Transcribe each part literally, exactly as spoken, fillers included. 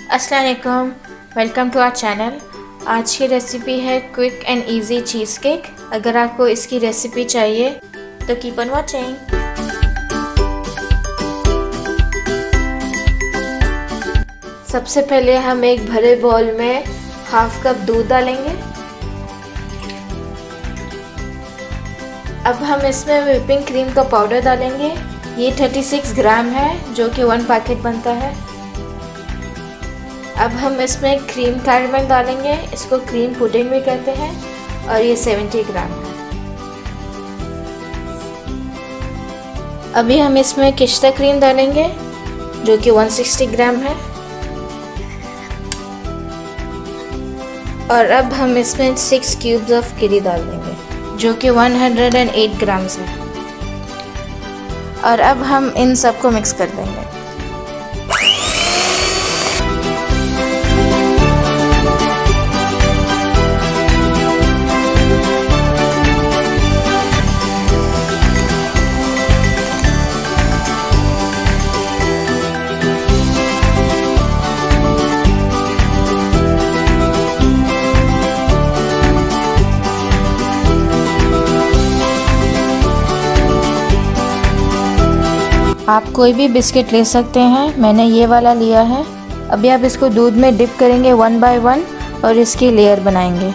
अस्सलाम वालेकुम, welcome to our channel. आज की रेसिपी है quick and easy cheesecake. अगर आपको इसकी रेसिपी चाहिए तो कीप ऑन वॉचिंग। सबसे पहले हम एक भरे बाउल में हाफ कप दूध डालेंगे। अब हम इसमें व्हिपिंग क्रीम का पाउडर डालेंगे। ये छत्तीस ग्राम है, जो कि वन पैकेट बनता है। अब हम इसमें क्रीम कैरेमल डालेंगे, इसको क्रीम पुडिंग भी कहते हैं, और ये सत्तर ग्राम है। अभी हम इसमें किश्ता क्रीम डालेंगे, जो कि एक सौ साठ ग्राम है। और अब हम इसमें सिक्स क्यूब्स ऑफ गिरी डाल देंगे, जो कि एक सौ आठ ग्राम्स है। और अब हम इन सबको मिक्स कर देंगे। आप कोई भी बिस्किट ले सकते हैं, मैंने ये वाला लिया है। अभी आप इसको दूध में डिप करेंगे वन बाय वन और इसकी लेयर बनाएंगे।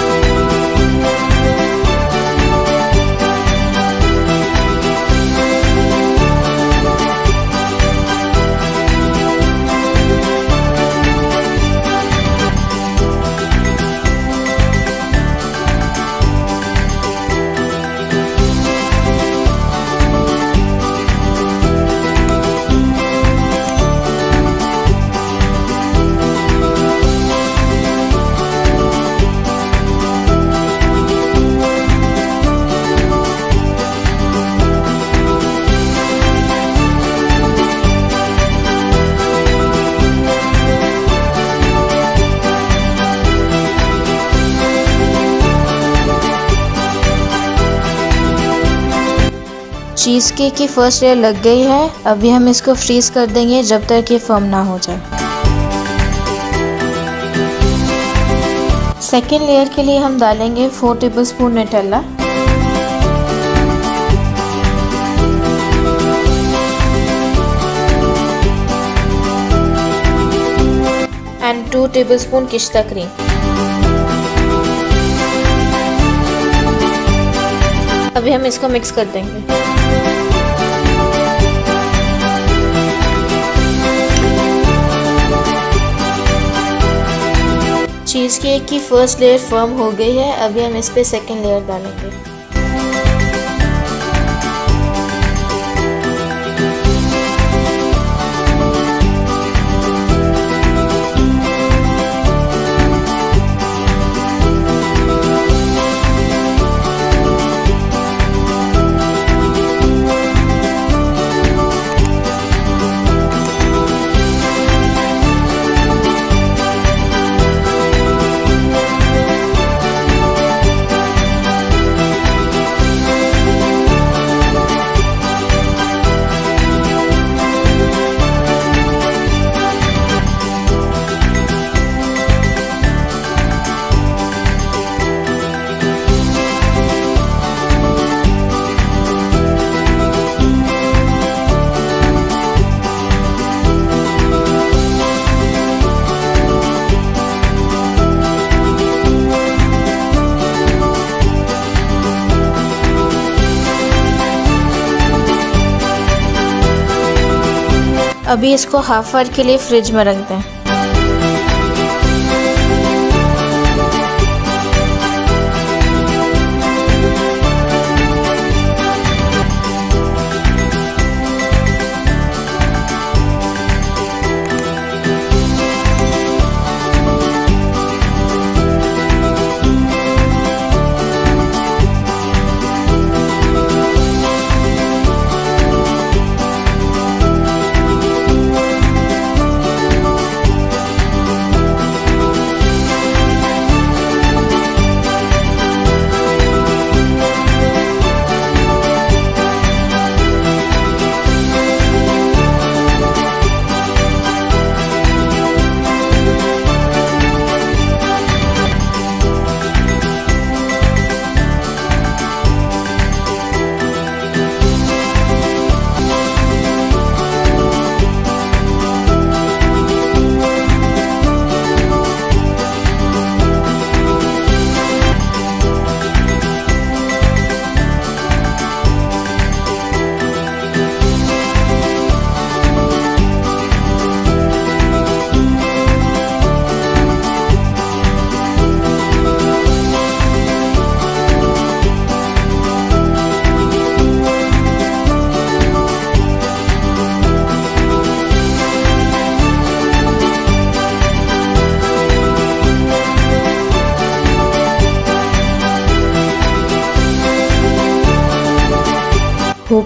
चीज़ केक की फर्स्ट लेयर लग गई है। अभी हम इसको फ्रीज कर देंगे जब तक ये फर्म ना हो जाए। सेकेंड लेयर के लिए हम डालेंगे four tablespoon Nutella and two tablespoon किश्ता क्रीम। अभी हम इसको मिक्स कर देंगे। चीज़ केक की फर्स्ट लेयर फर्म हो गई है। अभी हम इस पे सेकेंड लेयर डालेंगे। अभी इसको हाफ आवर के लिए फ्रिज में रख दें।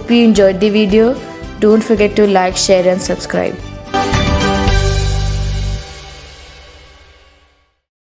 Hope you enjoyed the video. Don't forget to like, share and subscribe.